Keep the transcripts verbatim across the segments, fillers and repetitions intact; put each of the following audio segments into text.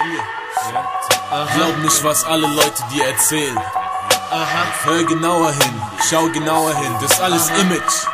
Glaub nicht, was alle Leute dir erzählen. Hör genauer hin, schau genauer hin, das ist alles Image.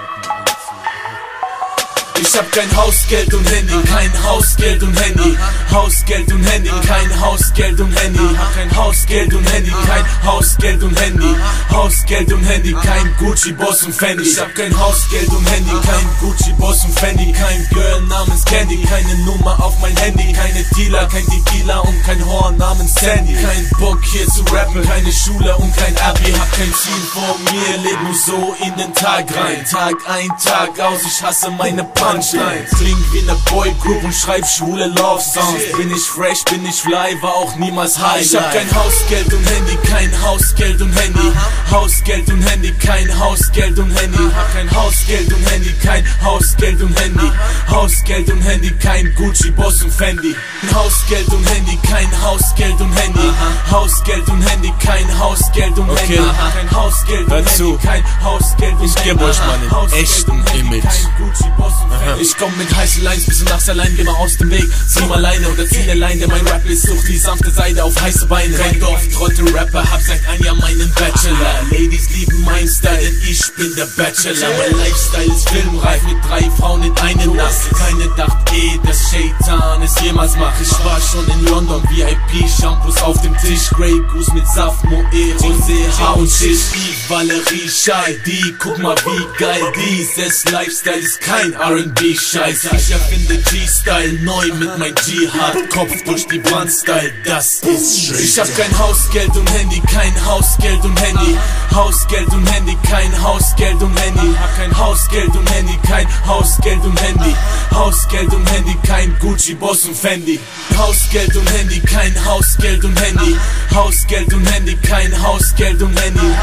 Ich hab kein Hausgeld und Handy, kein Hausgeld und Handy, Hausgeld und Handy, kein Hausgeld und Handy, kein Hausgeld und Handy, kein Hausgeld und Handy, Hausgeld und Handy, kein Gucci, Boss und Fendi. Ich hab kein Hausgeld und Handy, kein Gucci, Boss und Fendi, kein Girl namens Candy, keine Nummer auf mein Handy, keine Dealer, kein Tequila und kein Horn namens Sandy. Kein Bock hier zu rappen, keine Schule und kein Abi, hab kein Ziel vor mir, leb nur so in den Tag rein, Tag ein, Tag aus, ich hasse meine Punchlines. Kling wie ne Boygroup und schreib schwule Love Songs. Bin ich fresh, bin ich fly, war auch niemals high. Ich hab kein Hausgeld und Handy, kein Hausgeld und Handy, Hausgeld und Handy, kein Hausgeld und Handy, kein Hausgeld und Handy, kein Hausgeld und Handy, Hausgeld und Handy, kein Gucci, Boss und Fendi. Hausgeld und Handy, kein Hausgeld und Handy, Hausgeld und Handy, kein Hausgeld und Handy, kein Hausgeld und Handy, kein Hausgeld und Handy. Ich geb euch mal einen echten Image. Ich komm mit heißen Lines, bisschen nachts allein, geh mal aus dem Weg. Zieh mal Leine oder zieh ne Leine, mein Rap ist sucht die sanfte Seite auf heiße Beine. Kein Dorf-Trotte-Rapper, hab seit ein Jahr meinen Bachelor. Ladies lieben mein Style, denn ich bin der Bachelor. Mein Lifestyle ist filmreif, mit drei Frauen in eine Nacht. Keine dacht eh, dass Shaitan es jemals macht. Ich war schon in London, V I P-Shampoos auf dem Tisch. Grey Goose mit Saft, Moe, Rosé, Haar und Schicht. Yves, Valerie, Shai, die, guck mal wie geil dieses Lifestyle ist kein R and B Scheiß, ich erfinde G-Style neu mit mein G-Hard-Kopf durch die Wand-Style, das ist schön. Ich hab kein Hausgeld und Handy, kein Hausgeld und Handy, Hausgeld und Handy, kein Hausgeld und Handy, kein Hausgeld und Handy, kein Hausgeld und Handy, Hausgeld und Handy, kein Gucci, Boss und Fendi. Hausgeld und Handy, kein Hausgeld und Handy, Hausgeld und Handy, kein Hausgeld und Handy.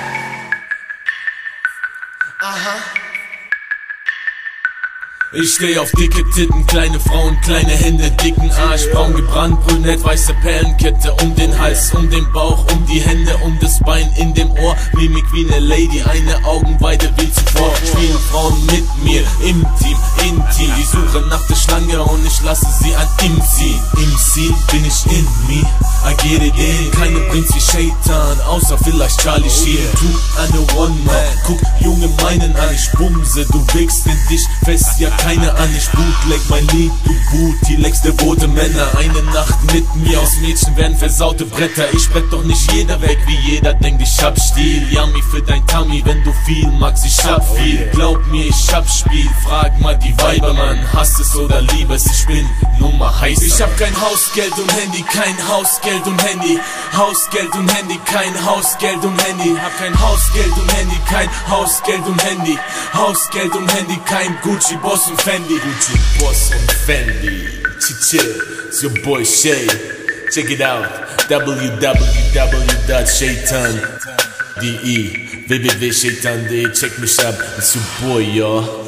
Aha. Ich steh auf dicke Titten, kleine Frauen, kleine Hände, dicken Arsch, braun gebrannt, brünett, weiße Perlenkette um den Hals, um den Bauch, um die Hände, um das Bein, in dem Ohr, Mimik wie ne Lady, eine Augenweide wie zuvor. Spielen Frauen mit mir im Team, intim, die suche nach der Schlange und ich lasse sie an ihm ziehen. Im Ziel bin ich in me, I get it in, keine bringt's wie Shaitan, außer vielleicht Charlie Sheen. Du eine One-Man, guck Junge meinen an, ich bumse, du wickst in dich fest, ja keine an, ich bootleg mein Lied, du Booty, leckst devote Männer. Eine Nacht mit mir, aus Mädchen werden versaute Bretter. Ich brett doch nicht jeder weg, wie jeder denkt, ich hab Stil. Yummy für dein Tummy, wenn du viel magst, ich hab viel. Glaub mir, ich hab Spiel, frag mal die Weiber, Mann, hasst es oder lieb es, ich bin Nummer heiß. Ich hab kein Hausgeld und Handy, kein Hausgeld und Handy, Hausgeld und Handy, kein Hausgeld und Handy, hab kein Hausgeld und Handy, kein Hausgeld und Handy, Hausgeld und Handy, kein Gucci, Boss und Fendi. Gucci, Boss und Fendi. Chill, it's your boy Shay. Check it out. w w w dot shaitan punkt de w w w punkt shaitan punkt de. Check mich ab. It's your boy, y'all.